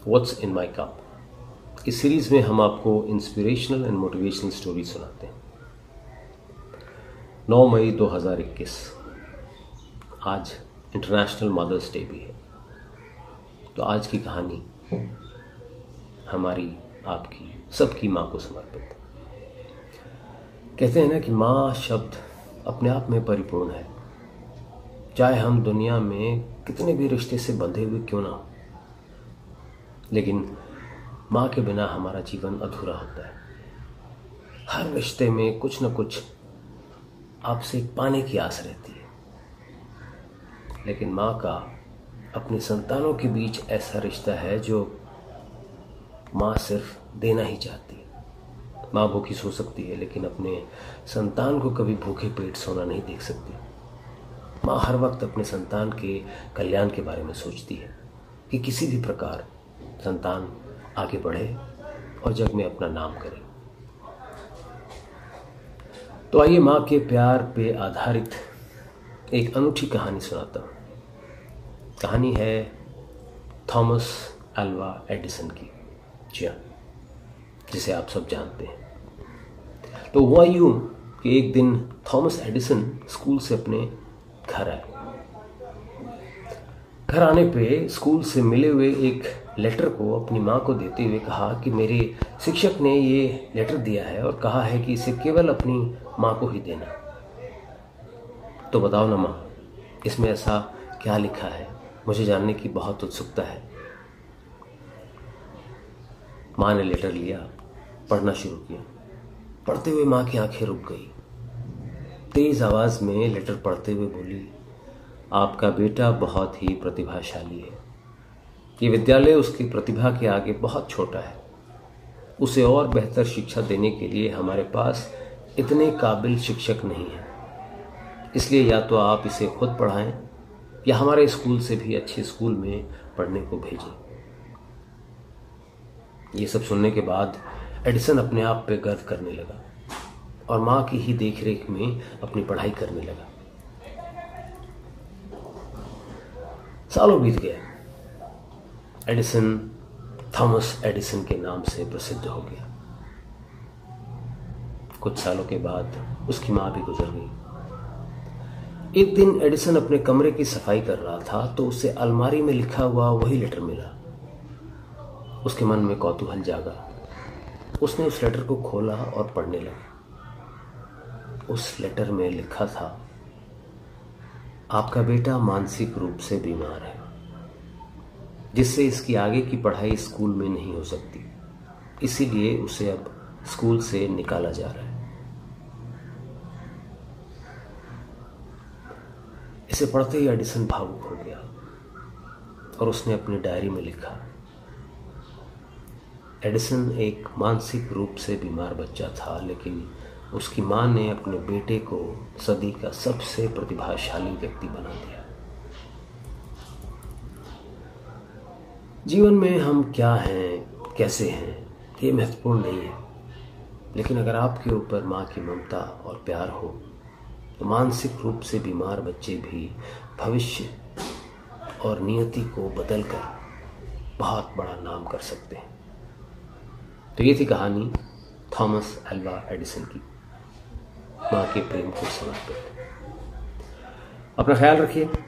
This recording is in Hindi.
What's in my cup. इस सीरीज में हम आपको इंस्पिरेशनल एंड मोटिवेशनल स्टोरी सुनाते हैं। 9 मई 2021 आज इंटरनेशनल मदर्स डे भी है। तो आज की कहानी हमारी, आपकी, सबकी माँ को समर्पित है। कहते हैं ना कि माँ शब्द अपने आप में परिपूर्ण है। चाहे हम दुनिया में कितने भी रिश्ते से बंधे हुए क्यों ना हो, लेकिन माँ के बिना हमारा जीवन अधूरा होता है। हर रिश्ते में कुछ न कुछ आपसे पाने की आस रहती है, लेकिन माँ का अपने संतानों के बीच ऐसा रिश्ता है जो माँ सिर्फ देना ही चाहती है। माँ भूखी सो सकती है, लेकिन अपने संतान को कभी भूखे पेट सोना नहीं देख सकती। माँ हर वक्त अपने संतान के कल्याण के बारे में सोचती है कि किसी भी प्रकार संतान आगे बढ़े और जग में अपना नाम करे। तो आइए माँ के प्यार पे आधारित एक अनूठी कहानी सुनाता हूँ। कहानी है थॉमस अल्वा एडिसन की, जी हाँ, जिसे आप सब जानते हैं। तो हुआ यूं कि एक दिन थॉमस एडिसन स्कूल से अपने घर आए। घर आने पे स्कूल से मिले हुए एक लेटर को अपनी माँ को देते हुए कहा कि मेरे शिक्षक ने ये लेटर दिया है और कहा है कि इसे केवल अपनी माँ को ही देना। तो बताओ ना माँ, इसमें ऐसा क्या लिखा है, मुझे जानने की बहुत उत्सुकता है। माँ ने लेटर लिया, पढ़ना शुरू किया। पढ़ते हुए माँ की आंखें रुक गई। तेज आवाज में लेटर पढ़ते हुए बोली, आपका बेटा बहुत ही प्रतिभाशाली है। ये विद्यालय उसकी प्रतिभा के आगे बहुत छोटा है। उसे और बेहतर शिक्षा देने के लिए हमारे पास इतने काबिल शिक्षक नहीं हैं। इसलिए या तो आप इसे खुद पढ़ाएं या हमारे स्कूल से भी अच्छे स्कूल में पढ़ने को भेजें। ये सब सुनने के बाद एडिसन अपने आप पे गर्व करने लगा और माँ की ही देखरेख में अपनी पढ़ाई करने लगा। सालों बीत गए। एडिसन थॉमस एडिसन के नाम से प्रसिद्ध हो गया। कुछ सालों के बाद उसकी माँ भी गुजर गई। एक दिन एडिसन अपने कमरे की सफाई कर रहा था तो उसे अलमारी में लिखा हुआ वही लेटर मिला। उसके मन में कौतूहल जागा। उसने उस लेटर को खोला और पढ़ने लगा। उस लेटर में लिखा था, आपका बेटा मानसिक रूप से बीमार है, जिससे इसकी आगे की पढ़ाई स्कूल में नहीं हो सकती। इसीलिए उसे अब स्कूल से निकाला जा रहा है। इसे पढ़ते ही एडिसन भावुक हो गया और उसने अपनी डायरी में लिखा, एडिसन एक मानसिक रूप से बीमार बच्चा था, लेकिन उसकी माँ ने अपने बेटे को सदी का सबसे प्रतिभाशाली व्यक्ति बना दिया। जीवन में हम क्या हैं, कैसे हैं, ये महत्वपूर्ण नहीं है, लेकिन अगर आपके ऊपर माँ की ममता और प्यार हो तो मानसिक रूप से बीमार बच्चे भी भविष्य और नियति को बदलकर बहुत बड़ा नाम कर सकते हैं। तो ये थी कहानी थॉमस अल्वा एडिसन की, माँ के प्रेम को समर्पित। अपना ख्याल रखिए।